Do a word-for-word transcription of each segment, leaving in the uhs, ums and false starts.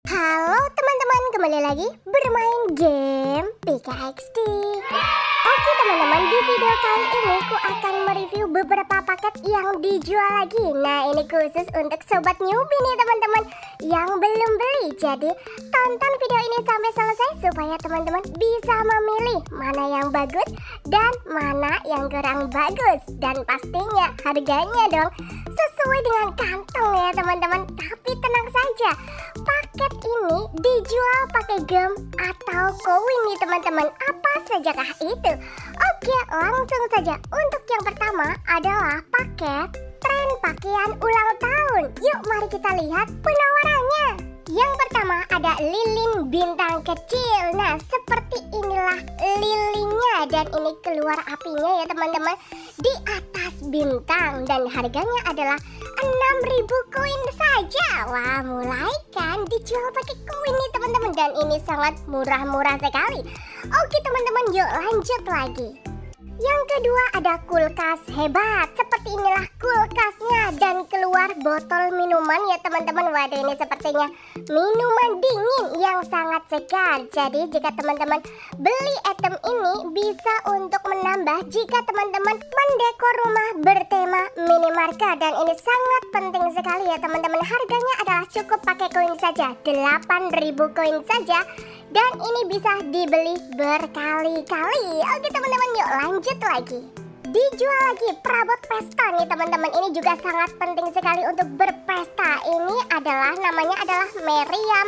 Halo teman-teman, kembali lagi bermain game P K X D. Oke teman-teman, di video kali ini ku akan mereview beberapa paket yang dijual lagi. Nah, ini khusus untuk sobat newbie nih teman-teman yang belum beli. Jadi tonton video ini sampai selesai supaya teman-teman bisa memilih mana yang bagus dan mana yang kurang bagus. Dan pastinya harganya dong sesuai dengan kantong ya teman-teman. Tapi tenang saja, paket ini dijual pakai gem atau koin nih teman-teman. Apa sajakah itu? Oke, langsung saja. Untuk yang pertama adalah paket tren pakaian ulang tahun. Yuk mari kita lihat penawarannya. Yang pertama ada lilin bintang kecil. Nah, seperti inilah lilinnya dan ini keluar apinya ya teman-teman di atas bintang dan harganya adalah enam ribu koin saja. Wah, mulai kan dijual pakai koin nih teman-teman dan ini sangat murah-murah sekali. Oke teman-teman, yuk lanjut lagi. Yang kedua ada kulkas hebat. Seperti inilah kulkasnya dan keluar botol minuman ya teman-teman. Waduh, ini sepertinya minuman dingin yang sangat segar. Jadi jika teman-teman beli item ini bisa untuk menambah jika teman-teman mendekor rumah bertema minimarket. Dan ini sangat penting sekali ya teman-teman. Harganya adalah cukup pakai koin saja, delapan ribu koin saja. Dan ini bisa dibeli berkali-kali. Oke teman-teman, yuk lanjut lagi. Dijual lagi perabot pesta nih teman-teman. Ini juga sangat penting sekali untuk berpesta. Ini adalah namanya adalah meriam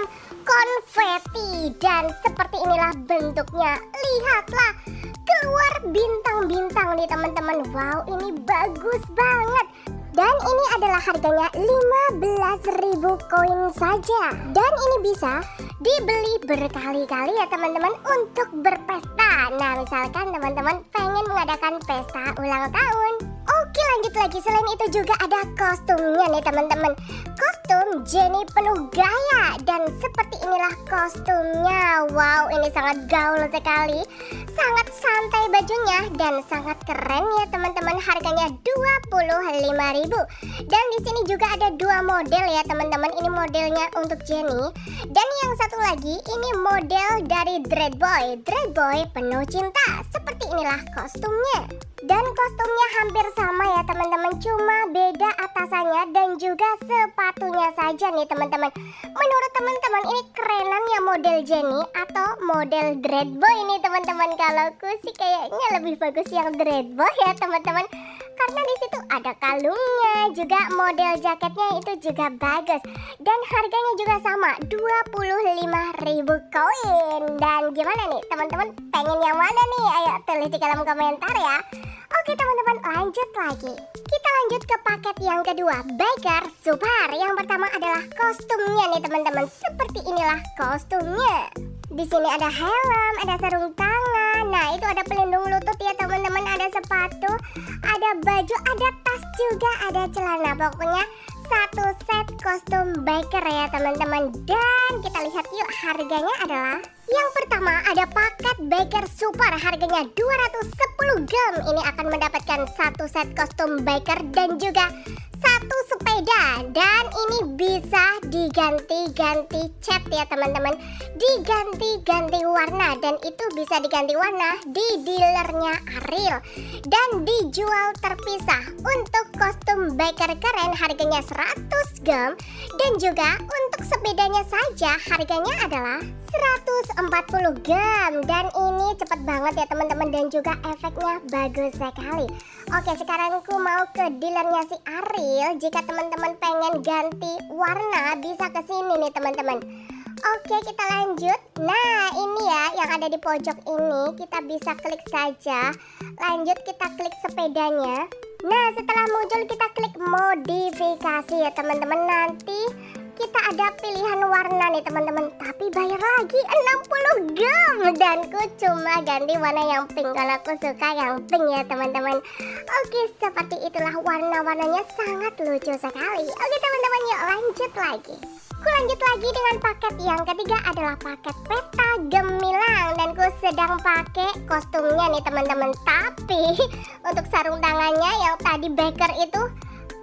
konfeti. Dan seperti inilah bentuknya. Lihatlah, keluar bintang-bintang nih teman-teman. Wow, ini bagus banget. Dan ini adalah harganya lima belas ribu koin saja. Dan ini bisa dibeli berkali-kali ya teman-teman untuk berpesta. Nah, misalkan teman-teman pengen mengadakan pesta ulang tahun. Oke, lanjut lagi. Selain itu juga ada kostumnya nih teman-teman. Kostum Jenny penuh gaya. Dan seperti inilah kostumnya. Wow, ini sangat gaul sekali. Sangat santai bajunya dan sangat keren ya teman-teman. Harganya dua puluh lima ribu. Dan di sini juga ada dua model ya teman-teman. Ini modelnya untuk Jenny. Dan yang satu lagi ini model dari Dread Boy. Dread Boy penuh cinta. Seperti inilah kostumnya. Dan kostumnya hampir sama ya teman-teman, cuma beda atasannya dan juga sepatunya saja nih teman-teman. Menurut teman-teman ini kerenan ya model Jenny atau model Dread Boy nih teman-teman? Kalau aku sih kayaknya lebih bagus yang Dread Boy ya teman-teman. Karena di situ ada kalungnya, juga model jaketnya itu juga bagus. Dan harganya juga sama, dua puluh lima ribu koin. Dan gimana nih teman-teman, pengen yang mana nih? Ayo tulis di kolom komentar ya. Oke teman-teman, lanjut lagi. Kita lanjut ke paket yang kedua, Biker Super. Yang pertama adalah kostumnya nih teman-teman. Seperti inilah kostumnya. Di sini ada helm, ada sarung tangan. Nah, itu ada pelindung lutut ya teman-teman, ada sepatu, ada baju, ada tas juga, ada celana. Pokoknya satu set kostum biker ya teman-teman. Dan kita lihat yuk harganya adalah yang pertama ada paket Biker Super, harganya dua ratus sepuluh gem. Ini akan mendapatkan satu set kostum biker dan juga satu sepeda. Dan ini bisa diganti-ganti cat ya teman-teman, diganti-ganti warna. Dan itu bisa diganti warna di dealernya Ariel dan dijual terpisah. Untuk kostum biker keren harganya seratus gem. Dan juga untuk sepedanya saja harganya adalah seratus empat puluh gem. Dan ini cepet banget ya teman-teman dan juga efeknya bagus sekali. Oke, sekarang aku mau ke dealernya si Ariel. Jika teman-teman pengen ganti warna bisa ke sini nih teman-teman. Oke, kita lanjut. Nah, ini ya yang ada di pojok ini, kita bisa klik saja. Lanjut kita klik sepedanya. Nah, setelah muncul kita klik modifikasi ya teman-teman. Nanti kita ada pilihan warna nih teman-teman, tapi bayar lagi enam puluh gem. Dan ku cuma ganti warna yang pink karena aku suka yang pink ya teman-teman. Oke, seperti itulah warna-warnanya, sangat lucu sekali. Oke teman-teman, yuk lanjut lagi. Ku lanjut lagi dengan paket yang ketiga adalah paket pesta gemilang. Dan ku sedang pakai kostumnya nih teman-teman. Tapi untuk sarung tangannya yang tadi biker itu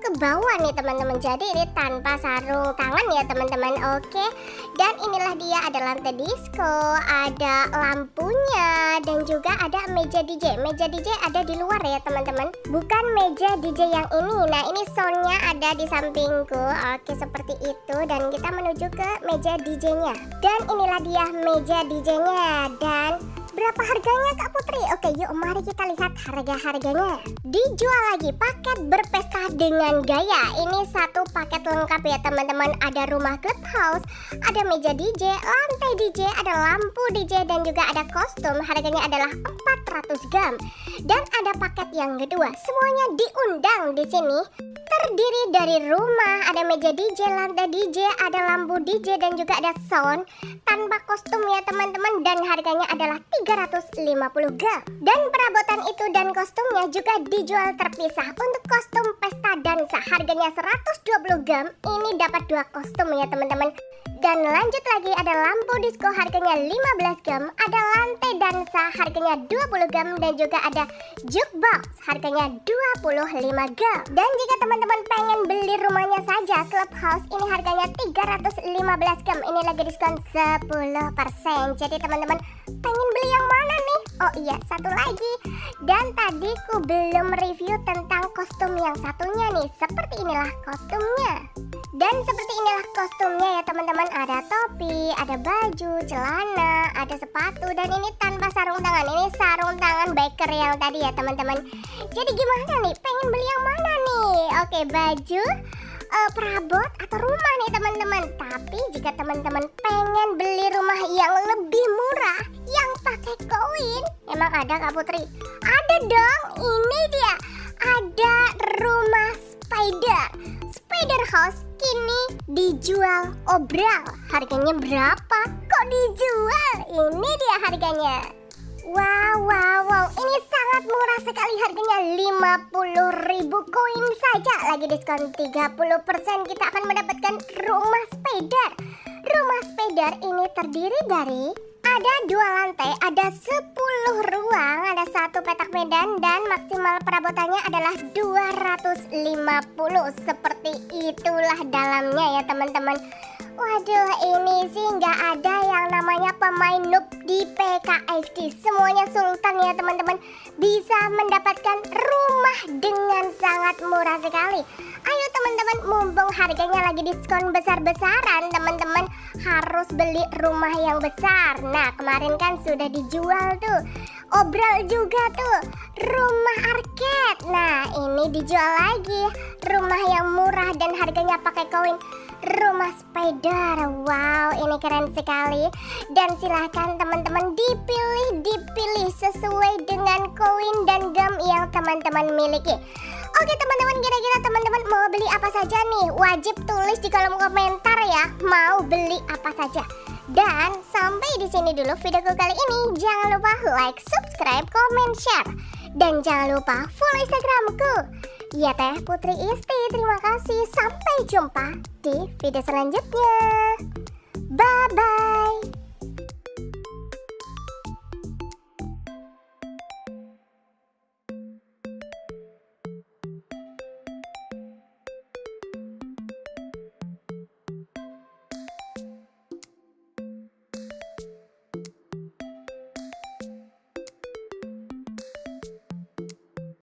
ke bawah nih teman-teman. Jadi ini tanpa sarung tangan ya teman-teman. Oke. Dan inilah dia, ada lantai disco, ada lampunya, dan juga ada meja D J. Meja D J ada di luar ya teman-teman, bukan meja D J yang ini. Nah ini soundnya ada di sampingku. Oke seperti itu. Dan kita menuju ke meja D J-nya. Dan inilah dia meja D J-nya. Dan berapa harganya Kak Putri? Oke yuk mari kita lihat harga-harganya. Dijual lagi paket berpesta dengan gaya. Ini satu paket lengkap ya teman-teman. Ada rumah clubhouse, ada meja D J, lantai D J, ada lampu D J, dan juga ada kostum. Harganya adalah empat ratus gram. Dan ada paket yang kedua. Semuanya diundang di sini. Terdiri dari rumah, ada meja D J, lantai D J, ada lampu D J, dan juga ada sound tanpa kostum ya teman-teman. Dan harganya adalah tiga ratus lima puluh gram. Dan perabotan itu dan kostumnya juga dijual terpisah. Untuk kostum pesta dansa harganya seratus dua puluh gram. Ini dapat dua kostum ya teman-teman. Dan lanjut lagi, ada lampu disco harganya lima belas gram, ada lantai dansa harganya dua puluh gram, dan juga ada jukebox harganya dua puluh lima gram. Dan jika teman-teman pengen beli rumahnya saja, clubhouse ini harganya tiga ratus lima belas gram. Ini lagi diskon sepuluh persen. Jadi teman-teman pengen beli yang mana nih? Oh iya, satu lagi. Dan tadi ku belum review tentang kostum yang satunya nih. Seperti inilah kostumnya. Dan seperti inilah kostumnya ya teman-teman. Ada topi, ada baju, celana, ada sepatu, dan ini tanpa sarung tangan. Ini sarung tangan biker yang tadi ya teman-teman. Jadi gimana nih? Pengen beli yang mana nih? Oke, baju, uh, perabot, atau rumah nih teman-teman. Tapi jika teman-teman pengen beli rumah yang lebih murah, yang pakai koin, emang ada Kak Putri? Ada dong. Ini dia. Ada rumah spider. Spider house kini dijual obral. Harganya berapa? Kok dijual? Ini dia harganya. Wow, wow, wow. Ini sangat murah sekali harganya. lima puluh ribu koin saja. Lagi diskon tiga puluh persen. Kita akan mendapatkan rumah spider. Rumah spider ini terdiri dari ada dua lantai, ada sepuluh ruang, ada satu petak medan, dan maksimal perabotannya adalah dua ratus lima puluh. Seperti itulah dalamnya ya teman-teman. Waduh, ini sih nggak ada yang namanya pemain noob di P K X D. Semuanya sultan ya teman-teman. Bisa mendapatkan rumah dengan sangat murah sekali. Ayo teman-teman, mumpung harganya lagi diskon besar-besaran, teman-teman harus beli rumah yang besar. Nah kemarin kan sudah dijual tuh obral juga tuh, rumah arcade. Nah ini dijual lagi, rumah yang murah dan harganya pakai koin, rumah spider. Wow, ini keren sekali. Dan silahkan teman-teman dipilih dipilih sesuai dengan koin dan gam yang teman-teman miliki. Oke teman-teman, kira-kira teman-teman mau beli apa saja nih? Wajib tulis di kolom komentar ya, mau beli apa saja. Dan sampai di sini dulu videoku kali ini. Jangan lupa like, subscribe, comment, share, dan jangan lupa follow Instagramku. Ya Teh Putri Isti. Terima kasih. Sampai jumpa di video selanjutnya. Bye bye.